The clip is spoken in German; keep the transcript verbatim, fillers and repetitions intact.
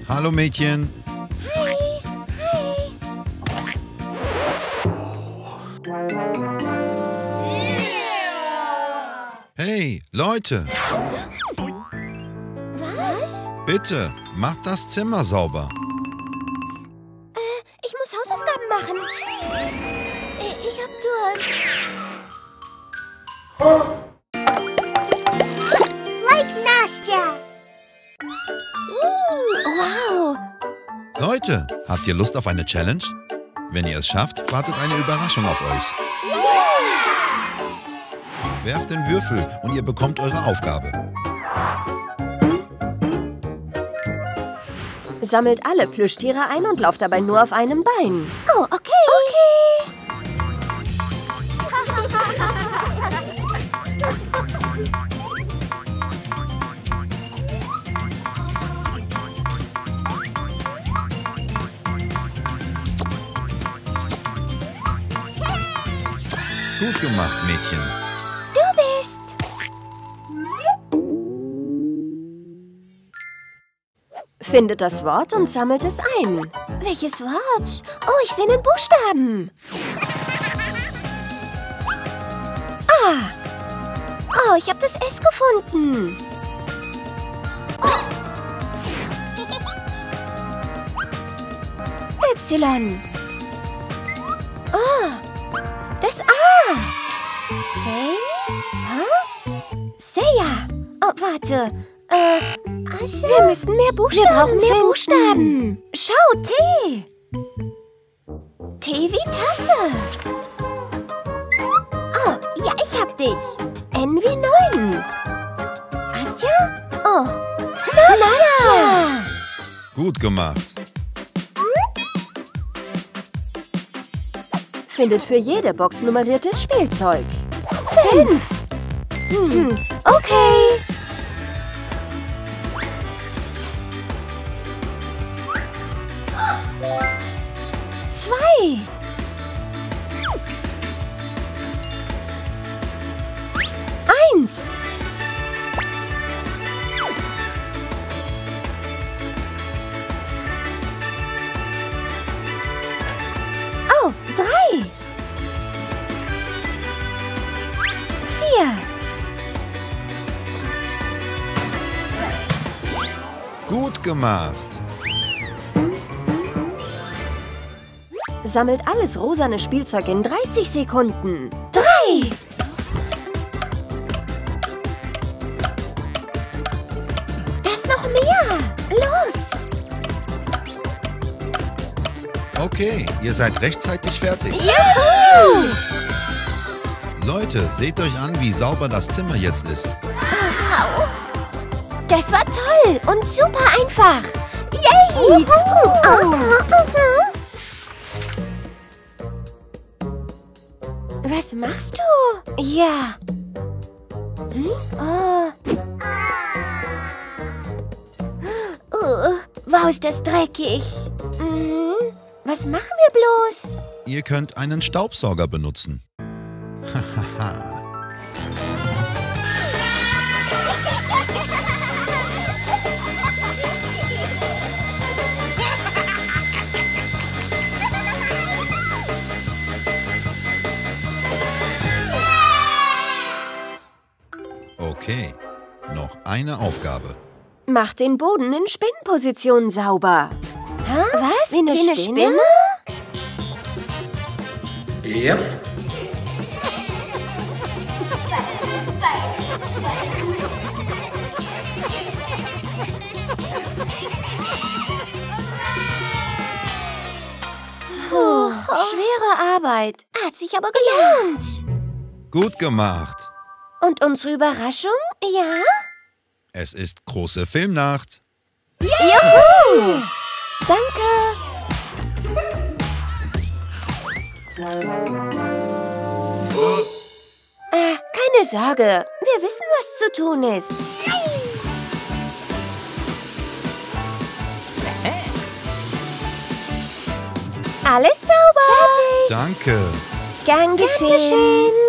Hallo Mädchen. Hi. Hi. Hey, Leute. Was? Bitte, macht das Zimmer sauber. Äh, ich muss Hausaufgaben machen. Tschüss. Äh, ich hab Durst. Like Nastja. Uh, wow. Leute, habt ihr Lust auf eine Challenge? Wenn ihr es schafft, wartet eine Überraschung auf euch. Werft den Würfel und ihr bekommt eure Aufgabe. Sammelt alle Plüschtiere ein und lauft dabei nur auf einem Bein. Oh, okay. Okay. Gut gemacht, Mädchen. Du bist. Findet das Wort und sammelt es ein. Welches Wort? Oh, ich sehe einen Buchstaben. Ah. Oh, ich habe das S gefunden. Y. Oh, das A. Say? Hä? Seja. Oh, warte. Äh, Asche. Wir müssen mehr Buchstaben Wir brauchen mehr finden. Buchstaben. Schau, T. T wie Tasse. Oh, ja, ich hab dich. N wie neun. Astja? Oh, Nastja. Gut gemacht. Findet für jede Box nummeriertes Spielzeug. Fünf. Hm, okay. Zwei. Eins. Oh, drei. Vier. Gut gemacht. Sammelt alles rosane Spielzeug in dreißig Sekunden. Drei. Da ist noch mehr. Los. Okay, ihr seid rechtzeitig fertig. Juhu. Leute, seht euch an, wie sauber das Zimmer jetzt ist. Wow. Das war toll und super einfach. Yay. Was machst du? Ja. Hm? Oh. Oh. Wow, ist das dreckig. Mhm. Was machen wir bloß? Ihr könnt einen Staubsauger benutzen. Hahaha. Okay, noch eine Aufgabe. Macht den Boden in Spinnposition sauber. Hä? Was? Wie eine Wie eine Spinne? Spinne? Yep. Puh, schwere Arbeit. Hat sich aber gelohnt. Gut gemacht. Und unsere Überraschung? Ja? Es ist große Filmnacht. Juhu! Danke. Äh, keine Sorge. Wir wissen, was zu tun ist. Alles sauber. Fertig. Danke. Gern Gern geschehen. geschehen.